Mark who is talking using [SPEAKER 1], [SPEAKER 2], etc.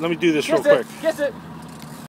[SPEAKER 1] let me do this real quick.
[SPEAKER 2] Kiss it.